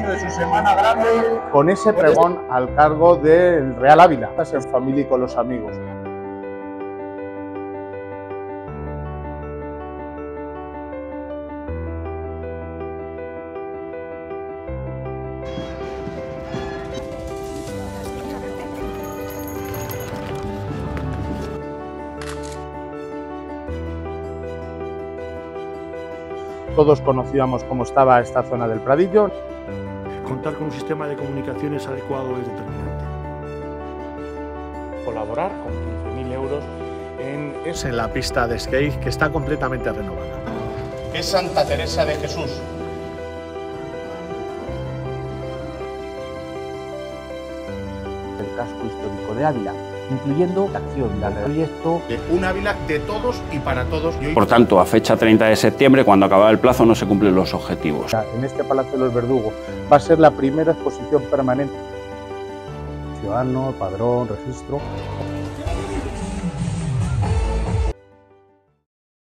inicio de su semana grande. Con ese pregón al cargo del Real Ávila, en familia y con los amigos. Todos conocíamos cómo estaba esta zona del Pradillo. Contar con un sistema de comunicaciones adecuado es determinante. Colaborar con 15.000 euros en la pista de skate, que está completamente renovada. Es Santa Teresa de Jesús. El casco histórico de Ávila, incluyendo la acción del proyecto. Un Ávila de todos y para todos. Por tanto, a fecha 30 de septiembre, cuando acaba el plazo, no se cumplen los objetivos. En este Palacio de los Verdugos va a ser la primera exposición permanente. Ciudadano, padrón, registro.